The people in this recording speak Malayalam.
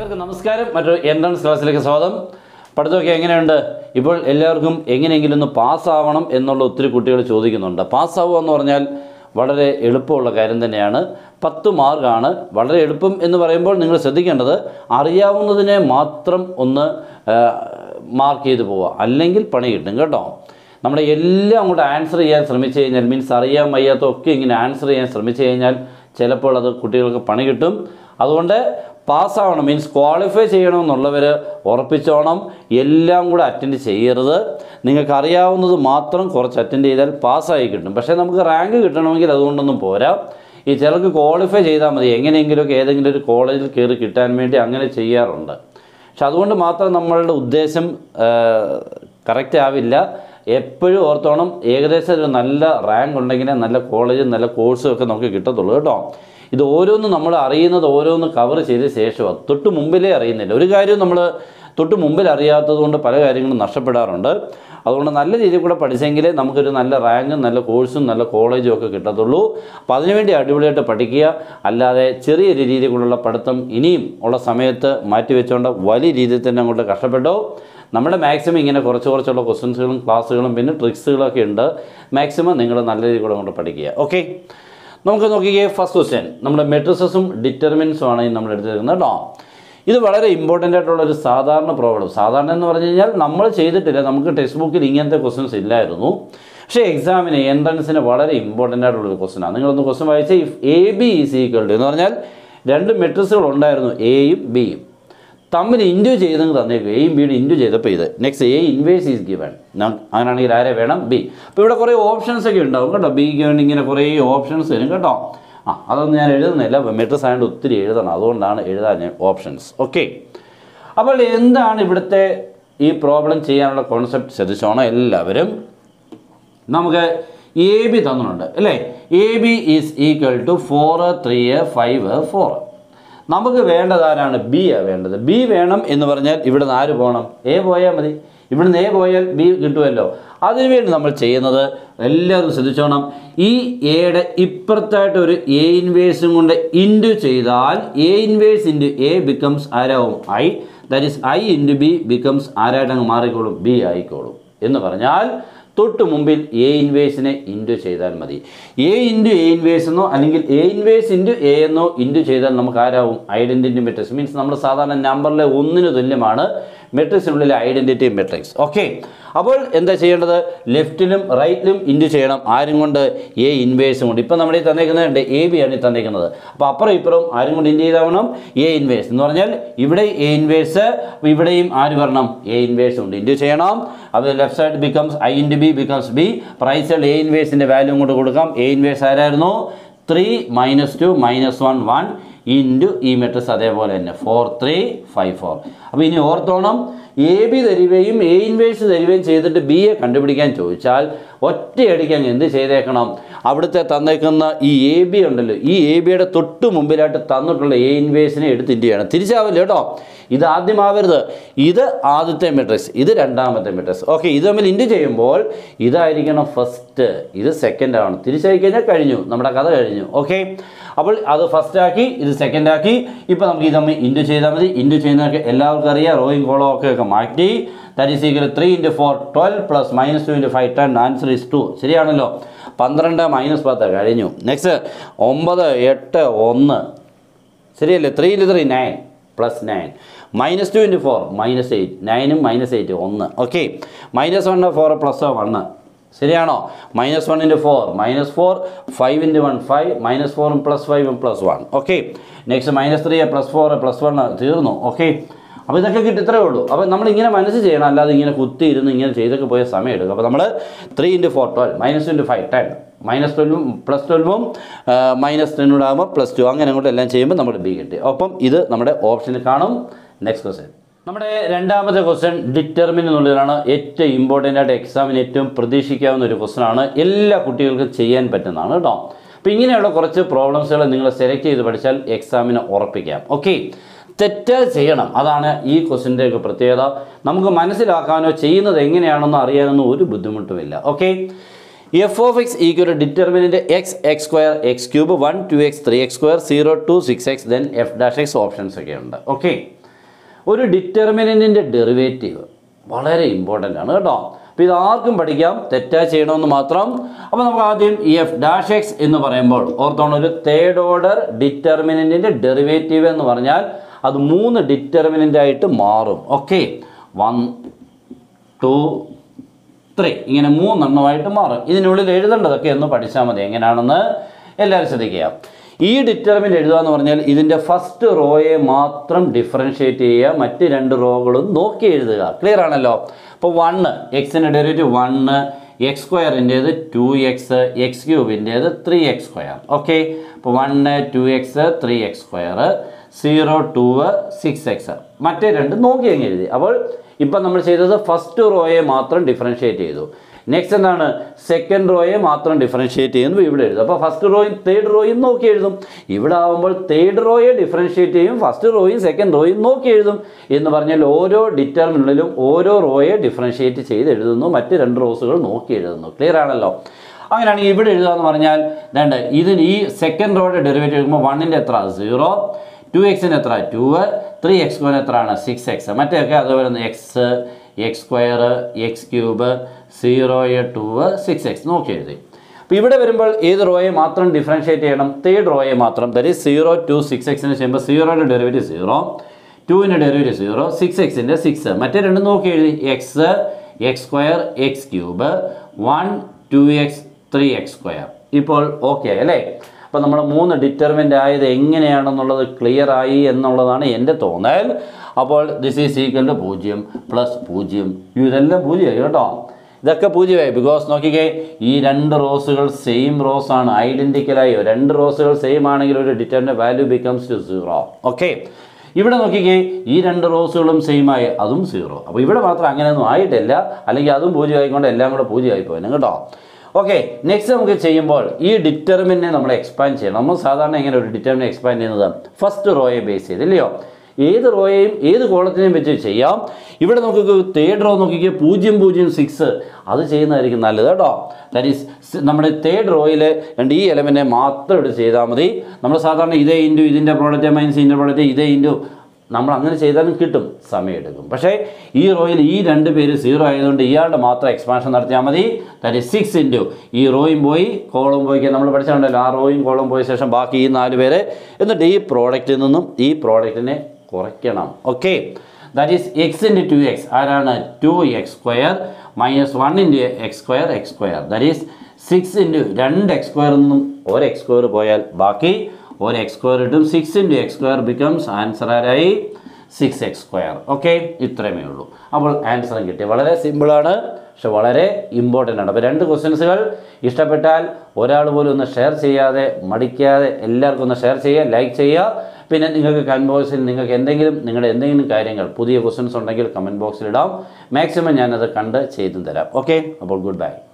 ഇവർക്ക് നമസ്കാരം. മറ്റൊരു എൻട്രൻസ് ക്ലാസ്സിലേക്ക് സ്വാഗതം. പഠിത്തമൊക്കെ എങ്ങനെയുണ്ട്? ഇപ്പോൾ എല്ലാവർക്കും എങ്ങനെയെങ്കിലും ഒന്ന് പാസ്സാവണം എന്നുള്ള ഒത്തിരി കുട്ടികൾ ചോദിക്കുന്നുണ്ട്. പാസ്സാവുക എന്ന് പറഞ്ഞാൽ വളരെ എളുപ്പമുള്ള കാര്യം തന്നെയാണ്. 10 മാർക്കാണ്. വളരെ എളുപ്പം എന്ന് പറയുമ്പോൾ നിങ്ങൾ ശ്രദ്ധിക്കേണ്ടത് അറിയാവുന്നതിനെ മാത്രം ഒന്ന് മാർക്ക് ചെയ്ത് പോവുക, അല്ലെങ്കിൽ പണി കിട്ടും കേട്ടോ. നമ്മുടെ എല്ലാം അങ്ങോട്ട് ആൻസർ ചെയ്യാൻ ശ്രമിച്ചു കഴിഞ്ഞാൽ, മീൻസ് അറിയാൻ വയ്യാത്തൊക്കെ ഇങ്ങനെ ആൻസർ ചെയ്യാൻ ശ്രമിച്ചു കഴിഞ്ഞാൽ ചിലപ്പോൾ അത് കുട്ടികൾക്ക് പണി കിട്ടും. അതുകൊണ്ട് പാസ്സാവണം, മീൻസ് ക്വാളിഫൈ ചെയ്യണമെന്നുള്ളവർ ഉറപ്പിച്ചോണം. എല്ലാം കൂടെ അറ്റൻഡ് ചെയ്യരുത്. നിങ്ങൾക്ക് അറിയാവുന്നത് മാത്രം കുറച്ച് അറ്റൻഡ് ചെയ്താൽ പാസ്സായി കിട്ടും. പക്ഷേ നമുക്ക് റാങ്ക് കിട്ടണമെങ്കിൽ അതുകൊണ്ടൊന്നും പോരാ. ഈ ചിലർക്ക് ക്വാളിഫൈ ചെയ്താൽ മതി, എങ്ങനെയെങ്കിലുമൊക്കെ ഏതെങ്കിലും ഒരു കോളേജിൽ കയറി കിട്ടാൻ വേണ്ടി അങ്ങനെ ചെയ്യാറുണ്ട്. പക്ഷെ അതുകൊണ്ട് മാത്രം നമ്മളുടെ ഉദ്ദേശം കറക്റ്റ് ആവില്ല. എപ്പോഴും ഓർത്തോണം, ഏകദേശം ഒരു നല്ല റാങ്ക് ഉണ്ടെങ്കിലേ നല്ല കോളേജും നല്ല കോഴ്സും ഒക്കെ നമുക്ക് കിട്ടത്തുള്ളൂ കേട്ടോ. ഇത് ഓരോന്നും നമ്മൾ അറിയുന്നത് ഓരോന്ന് കവർ ചെയ്ത ശേഷമാണ്, തൊട്ട് മുമ്പിലേ അറിയുന്നില്ല. ഒരു കാര്യവും നമ്മൾ തൊട്ട് മുമ്പിൽ അറിയാത്തത് കൊണ്ട് പല കാര്യങ്ങളും നഷ്ടപ്പെടാറുണ്ട്. അതുകൊണ്ട് നല്ല രീതിയിൽ കൂടെ പഠിച്ചെങ്കിലേ നമുക്കൊരു നല്ല റാങ്കും നല്ല കോഴ്സും നല്ല കോളേജും ഒക്കെ കിട്ടത്തുള്ളൂ. അപ്പോൾ അതിനുവേണ്ടി അടിപൊളിയായിട്ട് പഠിക്കുക. അല്ലാതെ ചെറിയ രീതിയിലുള്ള പഠിത്തം ഇനിയും ഉള്ള സമയത്ത് മാറ്റിവെച്ചുകൊണ്ട് വലിയ രീതിയിൽ തന്നെ അങ്ങോട്ട് കഷ്ടപ്പെട്ടോ. നമ്മുടെ മാക്സിമം ഇങ്ങനെ കുറച്ചുള്ള ക്വസ്റ്റ്യൻസുകളും ക്ലാസ്സുകളും പിന്നെ ട്രിക്സുകളൊക്കെ ഉണ്ട്. മാക്സിമം നിങ്ങൾ നല്ല രീതിയിൽ കൂടെ അങ്ങോട്ട് പഠിക്കുക. ഓക്കെ, നമുക്ക് നോക്കിയേ. ഫസ്റ്റ് ക്വസ്റ്റ്യൻ നമ്മുടെ മെട്രിസസും ഡിറ്റർമിനൻസും ആണ് നമ്മൾ എടുത്തിരിക്കുന്നത് കേട്ടോ. ഇത് വളരെ ഇമ്പോർട്ടൻ്റ് ആയിട്ടുള്ളൊരു സാധാരണ പ്രോബ്ലം. സാധാരണ എന്ന് പറഞ്ഞു കഴിഞ്ഞാൽ നമ്മൾ ചെയ്തിട്ടില്ല, നമുക്ക് ടെക്സ്റ്റ് ബുക്കിൽ ഇങ്ങനത്തെ ക്വസ്റ്റ്യൻസ് ഇല്ലായിരുന്നു. പക്ഷേ എക്സാമിന് എൻട്രൻസിന് വളരെ ഇമ്പോർട്ടൻ്റ് ആയിട്ടുള്ളൊരു ക്വസ്റ്റ്യനാണ്. നിങ്ങളൊന്ന് ക്വസ്റ്റ്യൻ വായിച്ചാൽ if A B is equal to എന്ന് പറഞ്ഞാൽ രണ്ട് മെട്രിക്സുകൾ ഉണ്ടായിരുന്നു, എയും ബിയും തമ്മിൽ ഇൻഡ്യൂ ചെയ്തെങ്കിൽ തന്നേക്കും. എയും ബിയുടെ ഇൻഡ്യൂ ചെയ്തപ്പോൾ ഇത് next A inverse is given. അങ്ങനെയാണെങ്കിൽ ആരെ വേണം? ബി. അപ്പോൾ ഇവിടെ കുറേ ഓപ്ഷൻസ് ഒക്കെ ഉണ്ടാവും കേട്ടോ. ബിക്ക് വേണ്ടി ഇങ്ങനെ കുറേ ഓപ്ഷൻസ് വരും കേട്ടോ. അതൊന്നും ഞാൻ എഴുതുന്നില്ല, മെട്രിക്സ് ആയതുകൊണ്ട് ഒത്തിരി എഴുതണം, അതുകൊണ്ടാണ് എഴുതാൻ ഓപ്ഷൻസ്. ഓക്കെ, അപ്പോൾ എന്താണ് ഇവിടുത്തെ ഈ പ്രോബ്ലം ചെയ്യാനുള്ള കോൺസെപ്റ്റ് ശ്രദ്ധിച്ചോണം എല്ലാവരും. നമുക്ക് എ ബി തന്നിട്ടുണ്ട് അല്ലേ. A B is equal to 4 3 5 4. നമുക്ക് വേണ്ടത് ആരാണ്? ബി ആണ് വേണ്ടത്. ബി വേണം എന്ന് പറഞ്ഞാൽ ഇവിടുന്ന് ആര് പോകണം? എ പോയാൽ മതി. ഇവിടുന്ന് എ പോയാൽ ബി കിട്ടുമല്ലോ. അതിനുവേണ്ടി നമ്മൾ ചെയ്യുന്നത് എല്ലാവരും ശ്രദ്ധിച്ചോണം. ഈ എയുടെ ഇപ്പുറത്തായിട്ട് ഒരു എ ഇൻവേഴ്സും കൊണ്ട് ഇൻറ്റു ചെയ്താൽ A inverse into A becomes ആരാവും? I. That is I into B becomes ആരായിട്ട് അങ്ങ് മാറിക്കോളും? ബി ആയിക്കോളും. എന്ന് പറഞ്ഞാൽ തൊട്ട് മുമ്പിൽ എ ഇൻവേഴ്സിനെ ഇൻറ്റു ചെയ്താൽ മതി. എ ഇൻറ്റു എ ഇൻവേഴ്സ് എന്നോ അല്ലെങ്കിൽ എ ഇൻവേഴ്സ് ഇൻറ്റു എ എന്നോ ഇൻറ്റു ചെയ്താൽ നമുക്ക് ആരാവും? Identity matrix. മീൻസ് നമ്മൾ സാധാരണ നമ്പറിലെ 1 തുല്യമാണ് മെട്രിക്സിനുള്ളിലെ ഐഡൻറ്റിറ്റി മെട്രിക്സ്. ഓക്കെ, അപ്പോൾ എന്താ ചെയ്യേണ്ടത്? ലെഫ്റ്റിലും റൈറ്റിലും ഇൻറ്റു ചെയ്യണം. ആരും കൊണ്ട്? എ ഇൻവേഴ്സും കൊണ്ട്. ഇപ്പം നമ്മുടെ ഈ തന്നേക്കുന്നുണ്ട് എ ബി ആണ് ഈ തന്നേക്കുന്നത്. അപ്പോൾ അപ്പുറം ഇപ്പുറം ആരും കൊണ്ട് ഇൻറ്റു ചെയ്താവണം? എ ഇൻവേഴ്സ് എന്ന് പറഞ്ഞാൽ ഇവിടെ എ ഇൻവേഴ്സ്, ഇവിടെയും ആര് വരണം? എ ഇൻവേഴ്സ് കൊണ്ട് ഇൻറ്റു ചെയ്യണം. അപ്പോൾ left side becomes I into B becomes B. Right side A ഇൻവേഴ്സിൻ്റെ വാല്യൂ കൊണ്ട് കൊടുക്കാം. എ ഇൻവേഴ്സ് ആരായിരുന്നു? 3 - 2 - 1 1 ഇൻറ്റു ഈ മെട്രിക്സ് അതേപോലെ തന്നെ 4 3 5 4. അപ്പോൾ ഇനി ഓർത്തോണം, എ ബി തരികയും എ ഇൻവേഴ്സ് തരികയും ചെയ്തിട്ട് ബി എ കണ്ടുപിടിക്കാൻ ചോദിച്ചാൽ ഒറ്റയടിക്കാൻ എന്ത് ചെയ്തേക്കണം? അവിടുത്തെ തന്നേക്കുന്ന ഈ എ ബി ഉണ്ടല്ലോ, ഈ എ ബിയുടെ തൊട്ട് മുമ്പിലായിട്ട് തന്നിട്ടുള്ള എ ഇൻവേഴ്സിനെ എടുത്ത് ഇൻറ്റു ചെയ്യണം. തിരിച്ചാവില്ല കേട്ടോ. ഇത് ആദ്യമാവരുത്. ഇത് ആദ്യത്തെ മെട്രിക്സ്, ഇത് രണ്ടാമത്തെ മെട്രിക്സ്. ഓക്കെ, ഇത് തമ്മിൽ ഇൻറ്റു ചെയ്യുമ്പോൾ ഇതായിരിക്കണം ഫസ്റ്റ്, ഇത് സെക്കൻഡ് ആണ്. തിരിച്ചായി കഴിഞ്ഞാൽ കഴിഞ്ഞു, നമ്മുടെ കഥ കഴിഞ്ഞു. ഓക്കെ, അപ്പോൾ അത് ഫസ്റ്റ് ആക്കി, ഇത് സെക്കൻഡ് ആക്കി. ഇപ്പോൾ നമുക്ക് ഇത് തമ്മിൽ ഇൻറ്റു ചെയ്താൽ മതി. ഇൻറ്റു ചെയ്യുന്നതൊക്കെ എല്ലാവർക്കും അറിയാം, റോയിങ് കോളം ഒക്കെ മാറ്റി. That is equal 3 × 4 12 plus -2 × 5 10. Answer is 2. ശരിയാണല്ലോ. 12 - 10 കഴിഞ്ഞു. നെക്സ്റ്റ് 9 8 1 ശരിയല്ലേ. 3 × 3 9 പ്ലസ് 9 -2 × 4 -8 9 -8 1. ഓക്കെ, -1 4 പ്ലസ് 1 ശരിയാണോ? -1 × 4 -4 5 × 1 5 -4 plus 5 plus 1. Okay, next -3 plus 4 plus 1 തീർന്നു. ഓക്കെ, അപ്പോൾ ഇതൊക്കെ കിട്ടി, ഇത്രയേ ഉള്ളൂ. അപ്പോൾ നമ്മളിങ്ങനെ മനസ്സ് ചെയ്യണം, അല്ലാതെ ഇങ്ങനെ കുത്തി ഇരുന്ന് ഇങ്ങനെ ചെയ്തൊക്കെ പോയ സമയം എടുക്കും. അപ്പോൾ നമ്മൾ 3 × 4 12 -2 × 5 10 -12 പ്ലസ് 12 -10 കൂടെ ആകുമ്പോൾ +2 അങ്ങനെ അങ്ങോട്ട് എല്ലാം ചെയ്യുമ്പോൾ നമ്മൾ ബി കിട്ടി. അപ്പം ഇത് നമ്മുടെ ഓപ്ഷനിൽ കാണും. നെക്സ്റ്റ് ക്വസ്റ്റ്യൻ, നമ്മുടെ രണ്ടാമത്തെ ക്വസ്റ്റ്യൻ ഡിറ്റർമിൻ എന്നുള്ളതാണ്. ഏറ്റവും ഇമ്പോർട്ടൻ്റ് ആയിട്ട് എക്സാമിന് ഏറ്റവും പ്രതീക്ഷിക്കാവുന്ന ഒരു ക്വസ്റ്റ്യനാണ്. എല്ലാ കുട്ടികൾക്കും ചെയ്യാൻ പറ്റുന്നതാണ് കേട്ടോ. അപ്പോൾ ഇങ്ങനെയുള്ള കുറച്ച് പ്രോബ്ലംസുകൾ നിങ്ങൾ സെലക്ട് ചെയ്ത് പഠിച്ചാൽ എക്സാമിന് ഉറപ്പിക്കാം. ഓക്കെ, തെറ്റാൽ ചെയ്യണം, അതാണ് ഈ ക്വസ്റ്റ്യൻ്റെ ഒക്കെ പ്രത്യേകത. നമുക്ക് മനസ്സിലാക്കാനോ ചെയ്യുന്നത് എങ്ങനെയാണെന്നോ അറിയാനൊന്നും ഒരു ബുദ്ധിമുട്ടുമില്ല. Okay, f of x equal to determinant x square x cube 1 2x 3x square 0 2 6x then f dash x options ഒക്കെ ഉണ്ട്. ഓക്കെ, ഒരു ഡിറ്റർമിനൻറ്റിൻ്റെ ഡെറിവേറ്റീവ് വളരെ ഇമ്പോർട്ടൻ്റ് ആണ് കേട്ടോ. അപ്പോൾ ഇത് ആർക്കും പഠിക്കാം, തെറ്റാ ചെയ്യണമെന്ന് മാത്രം. അപ്പോൾ നമുക്ക് ആദ്യം എഫ് ഡാഷ് എക്സ് എന്ന് പറയുമ്പോൾ ഓർത്തോണം, ഒരു തേർഡ് ഓർഡർ ഡിറ്റർമിനൻറ്റിൻ്റെ ഡെറിവേറ്റീവ് എന്ന് പറഞ്ഞാൽ അത് 3 ഡിറ്റർമിനൻ്റ് ആയിട്ട് മാറും. ഓക്കെ, 1 2 3 ഇങ്ങനെ 3 എണ്ണമായിട്ട് മാറും. ഇതിനുള്ളിൽ എഴുതേണ്ടതൊക്കെ ഒന്ന് പഠിച്ചാൽ മതി. എങ്ങനെയാണെന്ന് എല്ലാവരും ശ്രദ്ധിക്കുക. ഈ ഡിറ്റർമിനൻ്റ് എഴുതുക എന്ന് പറഞ്ഞാൽ ഇതിൻ്റെ ഫസ്റ്റ് റോയെ മാത്രം ഡിഫറൻഷ്യേറ്റ് ചെയ്യുക, മറ്റ് 2 റോകളും നോക്കി എഴുതുക. ക്ലിയർ ആണല്ലോ? അപ്പോൾ 1 എക്സിൻ്റെ ഡെറിവേറ്റീവ് 1, എക്സ് സ്ക്വയറിൻ്റേത് 2x, എക്സ് ക്യൂബിൻ്റേത് 3x². ഓക്കെ, അപ്പോൾ 1 2x 3x², 0 2 6x. മറ്റേ 2 നോക്കി അങ്ങ് എഴുതി. അപ്പോൾ ഇപ്പം നമ്മൾ ചെയ്തത് ഫസ്റ്റ് റോയെ മാത്രം ഡിഫറൻഷ്യേറ്റ് ചെയ്തു. നെക്സ്റ്റ് എന്താണ്? സെക്കൻഡ് റോയെ മാത്രം ഡിഫറൻഷ്യേറ്റ് ചെയ്യുന്നു ഇവിടെ എഴുതും. അപ്പോൾ ഫസ്റ്റ് റോയും തേർഡ് റോയും നോക്കി എഴുതും. ഇവിടെ ആകുമ്പോൾ തേർഡ് റോയെ ഡിഫറൻഷ്യേറ്റ് ചെയ്യും, ഫസ്റ്റ് റോയും സെക്കൻഡ് റോയും നോക്കി എഴുതും. എന്ന് പറഞ്ഞാൽ ഓരോ ഡിറ്റർമിനലിലും ഓരോ റോയെ ഡിഫറൻഷ്യേറ്റ് ചെയ്ത് എഴുതുന്നു, മറ്റ് 2 റോസുകൾ നോക്കി എഴുതുന്നു. ക്ലിയർ ആണല്ലോ? അങ്ങനെയാണെങ്കിൽ ഇവിടെ എഴുതുക എന്ന് പറഞ്ഞാൽ വേണ്ട, ഇതിന് ഈ സെക്കൻഡ് റോയുടെ ഡെറിവേറ്റീവ് എടുക്കുമ്പോൾ 1ൻ്റെ എത്ര? 0, 2xന് എത്ര? 2, 3x² എത്രയാണ്? 6x. മറ്റേയൊക്കെ അതുപോലെ X, x², X cube, 0, 2, 6x നോക്കി എഴുതി. അപ്പോൾ ഇവിടെ വരുമ്പോൾ ഏത് റോയെ മാത്രം ഡിഫറൻഷ്യേറ്റ് ചെയ്യണം? തേർഡ് റോയെ മാത്രം. ദാറ്റ് ഈസ് 0 2 6xന് ചെയ്യുമ്പോൾ 0യുടെ ഡെറിവേറ്റീവ് 0, 2ൻ്റെ ഡെറിവേറ്റീവ് 0, 6xൻ്റെ 6. മറ്റേ 2 നോക്കി എഴുതി. X, x², X cube, 1 2x 3x². ഇപ്പോൾ ഓക്കെ അല്ലേ? അപ്പോൾ നമ്മൾ 3 ഡിറ്റർമിൻ്റ് ആയത് എങ്ങനെയാണെന്നുള്ളത് ക്ലിയർ ആയി എന്നുള്ളതാണ് എൻ്റെ തോന്നൽ. അപ്പോൾ this is equal to 0 plus 0. ഇതെല്ലാം 0 ആയി കേട്ടോ. ഇതൊക്കെ 0 ആയി. ബിക്കോസ് നോക്കിക്കേ, ഈ 2 റോസുകൾ സെയിം റോസ് ആണ്, ഐഡൻറ്റിക്കലായോ. 2 റോസുകൾ സെയിം ആണെങ്കിൽ ഒരു ഡിറ്റർമിൻ്റെ വാല്യൂ ബിക്കംസ് ടു 0. ഓക്കെ, ഇവിടെ നോക്കിക്കേ, ഈ 2 റോസുകളും സെയിം ആയി, അതും 0. അപ്പോൾ ഇവിടെ മാത്രം അങ്ങനെയൊന്നും ആയിട്ടില്ല, അല്ലെങ്കിൽ അതും 0 ആയിക്കൊണ്ട് എല്ലാം കൂടെ 0 ആയി പോയിരുന്നു കേട്ടോ. ഓക്കെ, നെക്സ്റ്റ് നമുക്ക് ചെയ്യുമ്പോൾ ഈ ഡിറ്റർമിനെ നമ്മൾ എക്സ്പാൻഡ് ചെയ്യണം. നമ്മൾ സാധാരണ എങ്ങനെ ഒരു ഡിറ്റർമിനെ എക്സ്പാൻഡ് ചെയ്യുന്നത്? ഫസ്റ്റ് റോയെ ബേസ് ചെയ്ത്, ഇല്ലയോ? ഏത് റോയെയും ഏത് കോളത്തിനെയും വെച്ച് ചെയ്യാം. ഇവിടെ നോക്കിക്കോ, തേർഡ് റോ നോക്കിക്കോ, 0 0 6 അത് ചെയ്യുന്നതായിരിക്കും നല്ലത് കേട്ടോ. ദാറ്റ് ഈസ് നമ്മുടെ തേർഡ് റോയിൽ ഈ എലമെൻറ്റിനെ മാത്രം എടുത്ത് ചെയ്താൽ മതി. നമ്മൾ സാധാരണ ഇതേ ഇൻറ്റു ഇതിൻ്റെ പ്രോഡക്റ്റ് മൈനസ് ഇതിൻ്റെ പ്രോഡക്റ്റ്, ഇതേ ഇൻറ്റു നമ്മൾ അങ്ങനെ ചെയ്താലും കിട്ടും, സമയമെടുക്കും. പക്ഷേ ഈ റോയിൽ ഈ 2 പേര് 0 ആയതുകൊണ്ട് ഇയാളുടെ മാത്രം എക്സ്പാൻഷൻ നടത്തിയാൽ മതി. ദാറ്റ് ഈസ് 6 ഇൻറ്റു ഈ റോയും പോയി കോളം പോയിക്ക് നമ്മൾ പഠിച്ചിട്ടുണ്ടല്ലോ, ആ റോയും കോളം പോയ ശേഷം ബാക്കി ഈ 4 പേര്, എന്നിട്ട് ഈ പ്രോഡക്റ്റിൽ നിന്നും ഈ പ്രോഡക്റ്റിനെ കുറയ്ക്കണം. Okay, that is x into 2x ആരാണ്? 2x² minus 1 into x². That is 6 into 2x² നിന്നും 1x² പോയാൽ ബാക്കി 1x² ഇട്ടും 6 ഇൻറ്റു x² ബിക്കംസ് ആൻസർ ആരായി? 6x². ഓക്കെ, ഇത്രയുമേ ഉള്ളൂ. അപ്പോൾ ആൻസറും കിട്ടി. വളരെ സിമ്പിളാണ്, പക്ഷെ വളരെ ഇമ്പോർട്ടൻ്റ് ആണ്. അപ്പോൾ 2 ക്വസ്റ്റ്യൻസുകൾ ഇഷ്ടപ്പെട്ടാൽ ഒരാൾ പോലും ഒന്ന് ഷെയർ ചെയ്യാതെ, മടിക്കാതെ എല്ലാവർക്കും ഒന്ന് ഷെയർ ചെയ്യുക, ലൈക്ക് ചെയ്യുക. പിന്നെ നിങ്ങൾക്ക് കമൻറ്റ് ബോക്സിൽ നിങ്ങൾക്ക് നിങ്ങളുടെ എന്തെങ്കിലും കാര്യങ്ങൾ, പുതിയ ക്വസ്റ്റ്യൻസ് ഉണ്ടെങ്കിൽ കമൻറ്റ് ബോക്സിൽ ഇടാം. മാക്സിമം ഞാനത് കണ്ട് ചെയ്തും തരാം. ഓക്കെ, അപ്പോൾ ഗുഡ് ബൈ.